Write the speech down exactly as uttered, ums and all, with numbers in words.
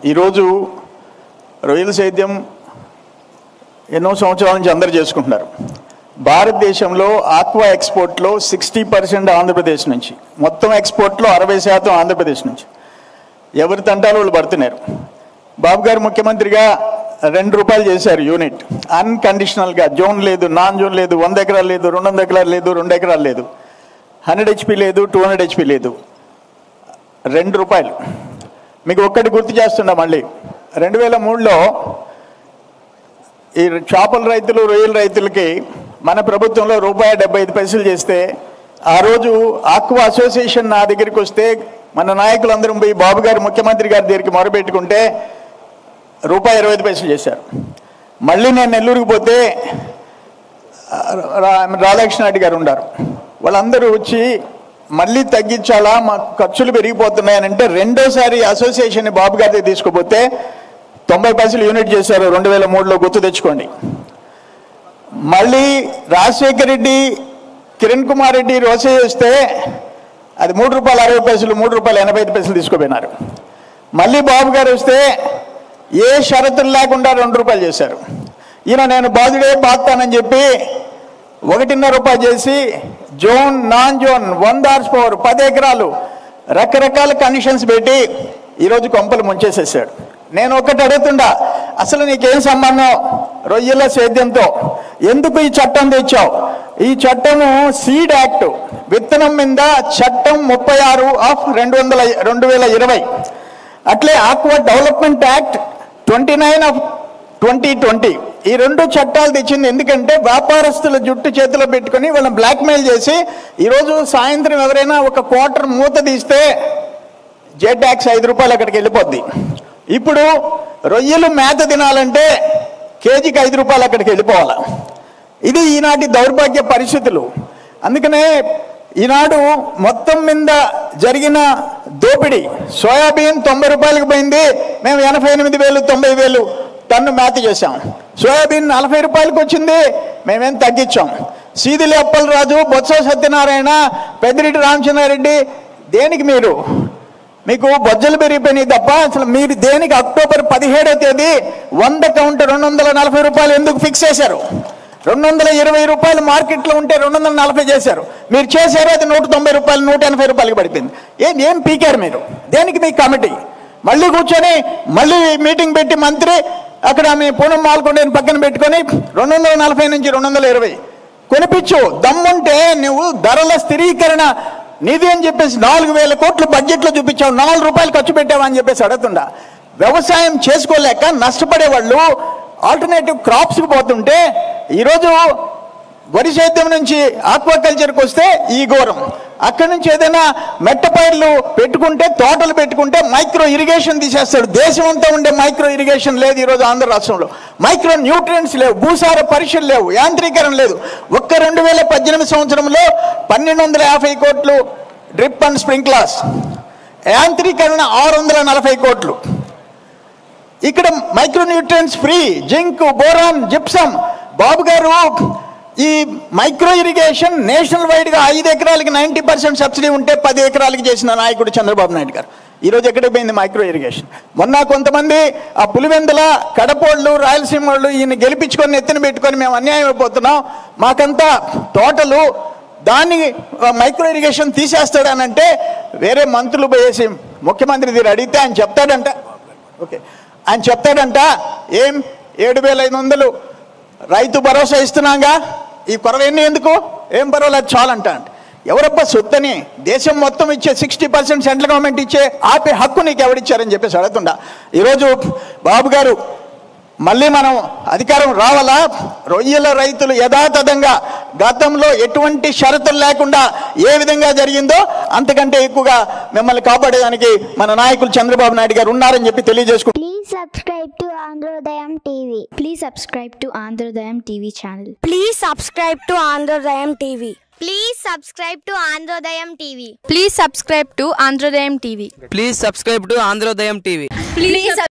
ఈరోజు రొయ్యల సేద్యం ఎన్నో సంవత్సరాల నుంచి అందరూ చేసుకుంటున్నారు. భారతదేశంలో ఆక్వా ఎక్స్పోర్ట్లో సిక్స్టీ పర్సెంట్ ఆంధ్రప్రదేశ్ నుంచి, మొత్తం ఎక్స్పోర్ట్లో అరవై శాతం ఆంధ్రప్రదేశ్ నుంచి. ఎవరి తంటాలు వాళ్ళు పడుతున్నారు. బాబు గారు ముఖ్యమంత్రిగా రెండు రూపాయలు చేశారు యూనిట్, అన్కండిషనల్గా. జోన్ లేదు, నాన్ జోన్ లేదు, వంద ఎకరాలు లేదు, రెండు వందల ఎకరాలు లేదు, రెండు ఎకరాలు లేదు, హండ్రెడ్ హెచ్పి లేదు, టూ హండ్రెడ్ హెచ్పి లేదు, రెండు రూపాయలు. మీకు ఒక్కటి గుర్తు చేస్తున్నా, మళ్ళీ రెండు వేల మూడులో ఈ చేపల రైతులు రొయ్యల రైతులకి మన ప్రభుత్వంలో రూపాయి డెబ్బై ఐదు పైసలు చేస్తే, ఆ రోజు ఆక్వా అసోసియేషన్ నా దగ్గరికి వస్తే మన నాయకులందరం పోయి బాబు గారు ముఖ్యమంత్రి గారి దగ్గరికి మొరపెట్టుకుంటే రూపాయి ఇరవై ఐదు పైసలు చేశారు. మళ్ళీ నేను నెల్లూరుకి పోతే రాధాకృష్ణ రెడ్డి గారు ఉన్నారు, వాళ్ళందరూ వచ్చి మళ్ళీ తగ్గించాలా, మాకు ఖర్చులు పెరిగిపోతున్నాయని అంటే రెండోసారి అసోసియేషన్ బాబు గారి తీసుకుపోతే తొంభై పైసలు యూనిట్ చేశారు రెండు వేల మూడులో, గుర్తు తెచ్చుకోండి. మళ్ళీ రాజశేఖర్ రెడ్డి కిరణ్ కుమార్ రెడ్డి రోసే చేస్తే అది మూడు రూపాయలు అరవై పైసలు మూడు రూపాయలు ఎనభై ఐదు పైసలు తీసుకుపోయినారు. మళ్ళీ బాబు గారు వస్తే ఏ షరతులు లేకుండా రెండు రూపాయలు చేశారు. ఈయన నేను బాధుడే బాగుతానని చెప్పి ఒకటిన్నర రూపాయలు చేసి జోన్ నాన్ జోన్ వంద హార్స్ పవర్ పది ఎకరాలు రకరకాల కండిషన్స్ పెట్టి ఈరోజు కొంపలు ముంచేసేసాడు. నేను ఒకటి అడుగుతుండా, అసలు నీకేం సంబంధం రొయ్యల సేద్యంతో? ఎందుకు ఈ చట్టం తెచ్చావు? ఈ చట్టము సీడ్ యాక్ట్, విత్తనం మీద చట్టం ముప్పై ఆరు ఆఫ్ రెండు వందల రెండు వేల ఇరవై అట్లే aqua development act twenty nine of twenty twenty ఈ రెండు చట్టాలు తెచ్చింది ఎందుకంటే వ్యాపారస్తుల జుట్టు చేతిలో పెట్టుకొని వాళ్ళని బ్లాక్మెయిల్ చేసి ఈరోజు సాయంత్రం ఎవరైనా ఒక క్వార్టర్ మూత తీస్తే జే ట్యాక్స్ ఐదు రూపాయలు అక్కడికి వెళ్ళిపోద్ది. ఇప్పుడు రొయ్యలు మేత తినాలంటే కేజీకి ఐదు రూపాయలు అక్కడికి వెళ్ళిపోవాలి. ఇది ఈనాటి దౌర్భాగ్య పరిస్థితులు. అందుకనే ఈనాడు మొత్తం మీద జరిగిన దోపిడీ, సోయాబీన్ తొంభై రూపాయలకు పోయింది, మేము ఎనభై ఎనిమిది వేలు తొంభై వేలు టన్ను మేత చేశాం. సోయాబీన్ నలభై రూపాయలకు వచ్చింది, మేమేం తగ్గించాం. సీదిలి అప్పలరాజు, బొత్స సత్యనారాయణ, పెద్దిరెడ్డి రామచంద్రారెడ్డి, దేనికి మీరు మీకు బొజ్జలు పెరిగిపోయినాయి తప్ప అసలు మీరు దేనికి అక్టోబర్ పదిహేడో తేదీ వంద కౌంటర్ రెండు వందల నలభై రూపాయలు ఎందుకు ఫిక్స్ చేశారు? రెండు వందల ఇరవై రూపాయలు మార్కెట్లో ఉంటే రెండు వందల నలభై చేశారు. మీరు చేశారు, అది నూట తొంభై రూపాయలు నూట ఎనభై రూపాయలకి పడిపోయింది. ఏం ఏం పీకారు మీరు? దేనికి మీ కమిటీ? మళ్ళీ కూర్చొని మళ్ళీ మీటింగ్ పెట్టి మంత్రి అక్కడ మీ పూనం మాల్కొండని పక్కన పెట్టుకొని రెండు వందల నలభై నుంచి రెండు వందల ఇరవై కొనిపించు. దమ్ముంటే నువ్వు ధరల స్థిరీకరణ నిధి అని చెప్పేసి నాలుగు వేల కోట్లు బడ్జెట్లో చూపించావు, నాలుగు రూపాయలు ఖర్చు పెట్టావా అని చెప్పేసి అడుగుతుండా. వ్యవసాయం చేసుకోలేక నష్టపడే వాళ్ళు ఆల్టర్నేటివ్ క్రాప్స్కి పోతుంటే ఈరోజు వరి సేద్యం నుంచి ఆక్వాకల్చర్కి వస్తే ఈ ఘోరం. అక్కడి నుంచి ఏదైనా మెట్ట పైర్లు పెట్టుకుంటే, తోటలు పెట్టుకుంటే మైక్రో ఇరిగేషన్ తీసేస్తాడు. దేశం అంతా ఉండే మైక్రో ఇరిగేషన్ లేదు ఈరోజు ఆంధ్ర రాష్ట్రంలో. మైక్రో న్యూట్రియంట్స్ లేవు, భూసార పరీక్షలు లేవు, యాంత్రీకరణ లేదు. ఒక్క రెండు వేల పద్దెనిమిది సంవత్సరంలో పన్నెండు వందల యాభై కోట్లు డ్రిప్ అండ్ స్ప్రింక్లర్స్, యాంత్రీకరణ ఆరు వందల నలభై కోట్లు. ఇక్కడ micro nutrients free, zinc, boron, gypsum. Babu garu ఈ మైక్రో ఇరిగేషన్ నేషనల్ వైడ్గా ఐదు ఎకరాలకి నైంటీ పర్సెంట్ సబ్సిడీ ఉంటే పది ఎకరాలకి చేసిన నాయకుడు చంద్రబాబు నాయుడు గారు. ఈరోజు ఎక్కడికి పోయింది మైక్రో ఇరిగేషన్? మొన్న కొంతమంది ఆ పులివెందుల, కడపోళ్ళు, రాయలసీమ వాళ్ళు ఈయన గెలిపించుకొని ఎత్తున పెట్టుకొని మేము అన్యాయం అయిపోతున్నాం, మాకంతా తోటలు, దాన్ని మైక్రో ఇరిగేషన్ తీసేస్తాడనంటే వేరే మంత్రులు పోయేసి ముఖ్యమంత్రి దగ్గర అడిగితే ఆయన చెప్తాడంట, ఓకే ఆయన చెప్తాడంట, ఏం ఏడు వేల ఐదు వందలు రైతు భరోసా ఇస్తున్నాగా, ఈ కొరవన్నీ ఎందుకు, ఏం పర్వాలేదు చాలంట. ఎవరబ్బా సొత్తని దేశం మొత్తం ఇచ్చే సిక్స్టీ పర్సెంట్ సెంట్రల్ గవర్నమెంట్ ఇచ్చే ఆపే హక్కు నీకు ఎవరిచ్చారని చెప్పేసి అడుగుతుండా. ఈరోజు బాబు గారు మళ్ళీ మనం అధికారం రావాలా? రొయ్యల రైతులు యథాతథంగా గతంలో ఎటువంటి షరతులు లేకుండా ఏ విధంగా జరిగిందో అంతకంటే ఎక్కువగా మిమ్మల్ని కాపాడేదానికి మన నాయకులు చంద్రబాబు నాయుడు గారు ఉన్నారని చెప్పి తెలియజేసుకుంటున్నాం. Please subscribe to Androdayam T V. Please subscribe to Androdayam T V channel. Please subscribe to Androdayam T V. Please subscribe to Androdayam T V. Please subscribe to Androdayam T V. Please subscribe to Androdayam T V. Please